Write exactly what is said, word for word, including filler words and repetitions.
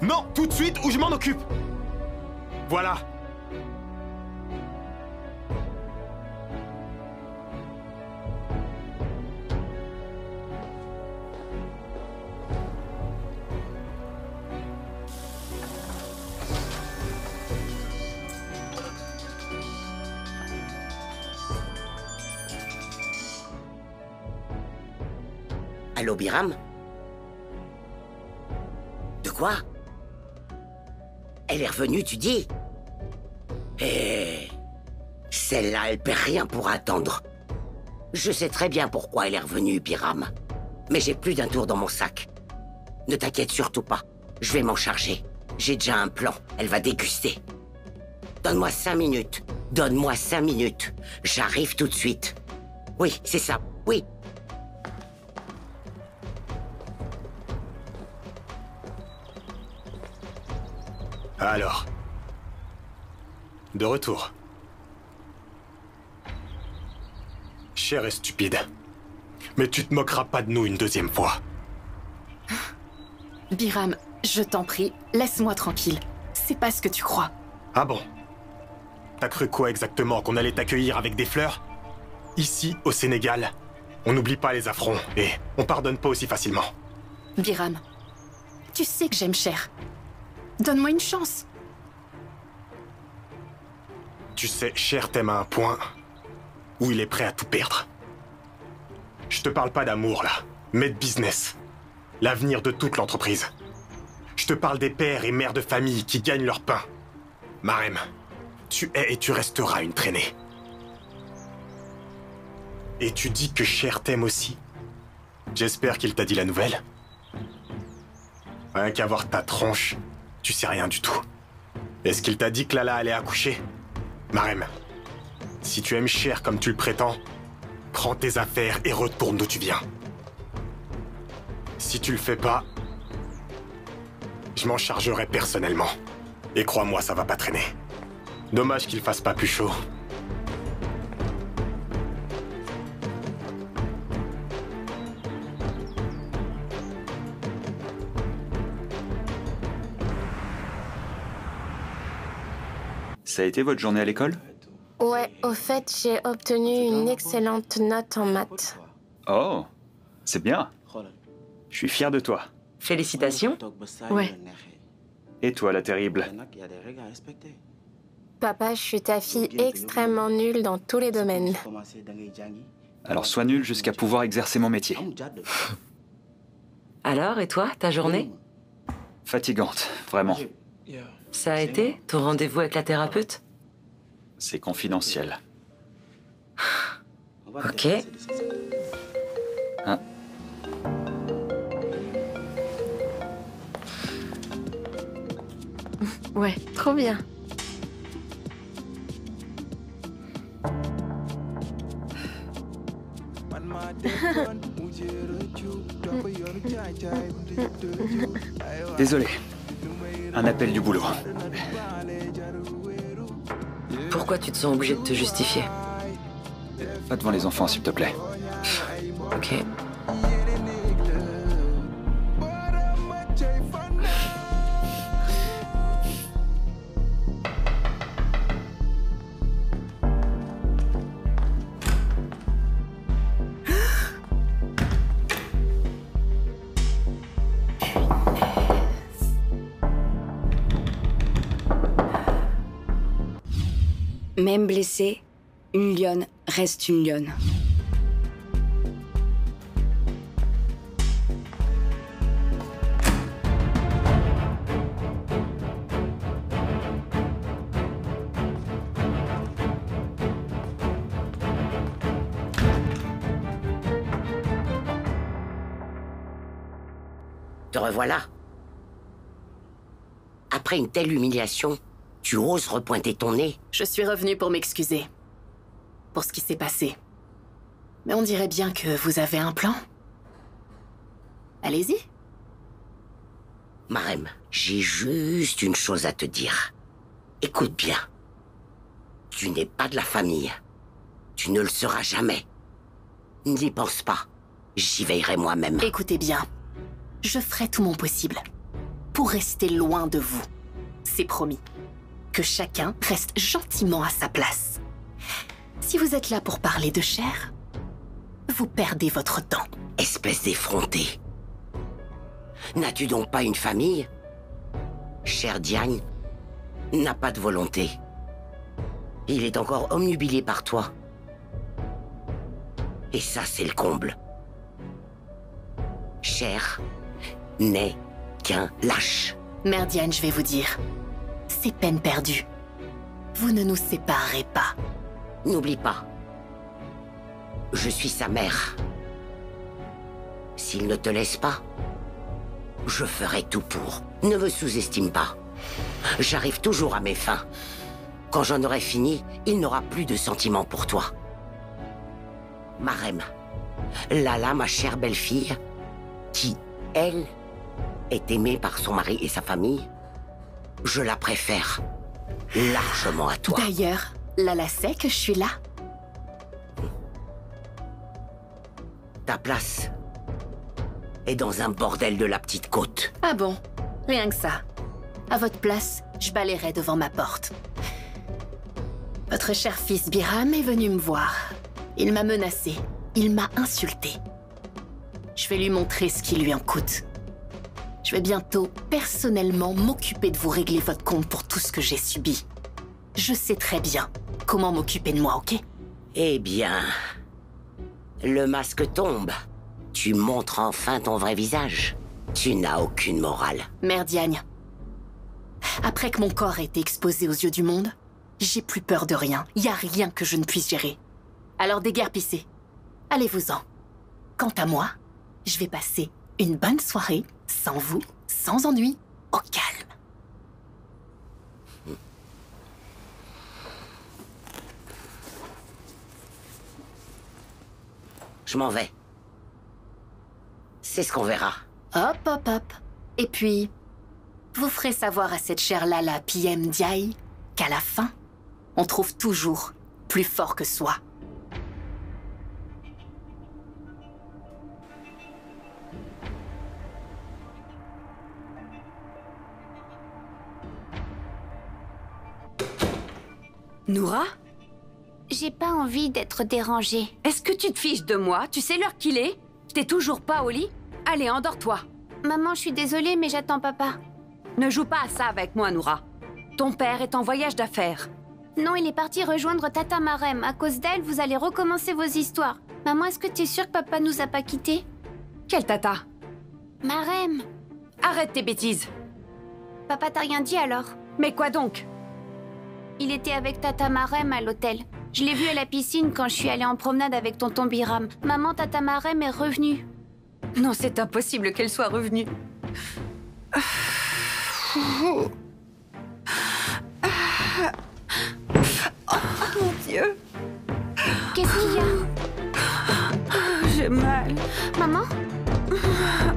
Non, tout de suite ou je m'en occupe. Voilà. Allô, Biram? De quoi? Elle est revenue, tu dis? Eh... Celle-là, elle perd rien pour attendre. Je sais très bien pourquoi elle est revenue, Biram. Mais j'ai plus d'un tour dans mon sac. Ne t'inquiète surtout pas. Je vais m'en charger. J'ai déjà un plan. Elle va déguster. Donne-moi cinq minutes. Donne-moi cinq minutes. J'arrive tout de suite. Oui, c'est ça. Oui. Alors, de retour. Cher et stupide, mais tu te moqueras pas de nous une deuxième fois. Biram, je t'en prie, laisse-moi tranquille. C'est pas ce que tu crois. Ah bon? T'as cru quoi exactement? Qu'on allait t'accueillir avec des fleurs? Ici, au Sénégal, on n'oublie pas les affronts et on pardonne pas aussi facilement. Biram, tu sais que j'aime Cher. Donne-moi une chance. Tu sais, Cher t'aime à un point où il est prêt à tout perdre. Je te parle pas d'amour, là, mais de business. L'avenir de toute l'entreprise. Je te parle des pères et mères de famille qui gagnent leur pain. Marem, tu es et tu resteras une traînée. Et tu dis que Cher t'aime aussi. J'espère qu'il t'a dit la nouvelle. Rien qu'à voir ta tronche, tu sais rien du tout. Est-ce qu'il t'a dit que Lala allait accoucher? Marem, si tu aimes Cher comme tu le prétends, prends tes affaires et retourne d'où tu viens. Si tu le fais pas, je m'en chargerai personnellement. Et crois-moi, ça va pas traîner. Dommage qu'il fasse pas plus chaud. Ça a été votre journée à l'école? Ouais, au fait, j'ai obtenu une excellente note en maths. Oh, c'est bien. Je suis fier de toi. Félicitations. Ouais. Et toi, la terrible? Papa, je suis ta fille extrêmement nulle dans tous les domaines. Alors sois nul jusqu'à pouvoir exercer mon métier. Alors, et toi, ta journée? Fatigante, vraiment. Ça a été, ton rendez-vous avec la thérapeute? C'est confidentiel. Ok. Hein? Ouais, trop bien. Désolé. Un appel du boulot. Pourquoi tu te sens obligé de te justifier? Pas devant les enfants, s'il te plaît. Ok. Même blessée, une lionne reste une lionne. Te revoilà. Après une telle humiliation, tu oses repointer ton nez? Je suis revenue pour m'excuser. Pour ce qui s'est passé. Mais on dirait bien que vous avez un plan. Allez-y. Marem, j'ai juste une chose à te dire. Écoute bien. Tu n'es pas de la famille. Tu ne le seras jamais. N'y pense pas. J'y veillerai moi-même. Écoutez bien. Je ferai tout mon possible. pour rester loin de vous. C'est promis. Que chacun reste gentiment à sa place. Si vous êtes là pour parler de chair, vous perdez votre temps. Espèce d'effronté. N'as-tu donc pas une famille? Cher Diane n'a pas de volonté. Il est encore omnubilé par toi. Et ça, c'est le comble. Cher n'est qu'un lâche. Mère Diane, je vais vous dire, c'est peine perdue. Vous ne nous séparerez pas. N'oublie pas, je suis sa mère. S'il ne te laisse pas, je ferai tout pour. Ne me sous-estime pas. J'arrive toujours à mes fins. Quand j'en aurai fini, il n'aura plus de sentiments pour toi. Marem, Lala, ma chère belle-fille, qui, elle, est aimée par son mari et sa famille, je la préfère largement à toi. D'ailleurs, Lala sait que je suis là. Ta place est dans un bordel de la petite côte. Ah bon? Rien que ça. À votre place, je balayerai devant ma porte. Votre cher fils Biram est venu me voir. Il m'a menacé. Il m'a insulté. Je vais lui montrer ce qui lui en coûte. Je vais bientôt, personnellement, m'occuper de vous régler votre compte pour tout ce que j'ai subi. Je sais très bien comment m'occuper de moi, ok? Eh bien, le masque tombe. Tu montres enfin ton vrai visage. Tu n'as aucune morale. Mère Diane, après que mon corps ait été exposé aux yeux du monde, j'ai plus peur de rien. Y a rien que je ne puisse gérer. Alors déguerpissez. Allez-vous-en. Quant à moi, je vais passer une bonne soirée, sans vous, sans ennui, au calme. Je m'en vais. C'est ce qu'on verra. Hop, hop, hop. Et puis, vous ferez savoir à cette chère Lala P M Diaye qu'à la fin, on trouve toujours plus fort que soi. Noura? J'ai pas envie d'être dérangée. Est-ce que tu te fiches de moi? Tu sais l'heure qu'il est? T'es toujours pas au lit? Allez, endors-toi. Maman, je suis désolée, mais j'attends papa. Ne joue pas à ça avec moi, Noura. Ton père est en voyage d'affaires. Non, il est parti rejoindre Tata Marem. À cause d'elle, vous allez recommencer vos histoires. Maman, est-ce que t'es sûre que papa nous a pas quittés? Quelle Tata? Marem. Arrête tes bêtises. Papa t'a rien dit alors? Mais quoi donc? Il était avec Tata Marem à l'hôtel. Je l'ai vu à la piscine quand je suis allée en promenade avec tonton Biram. Maman, Tata Marem est revenue. Non, c'est impossible qu'elle soit revenue. Oh mon Dieu. Qu'est-ce qu'il y a? J'ai mal. Maman?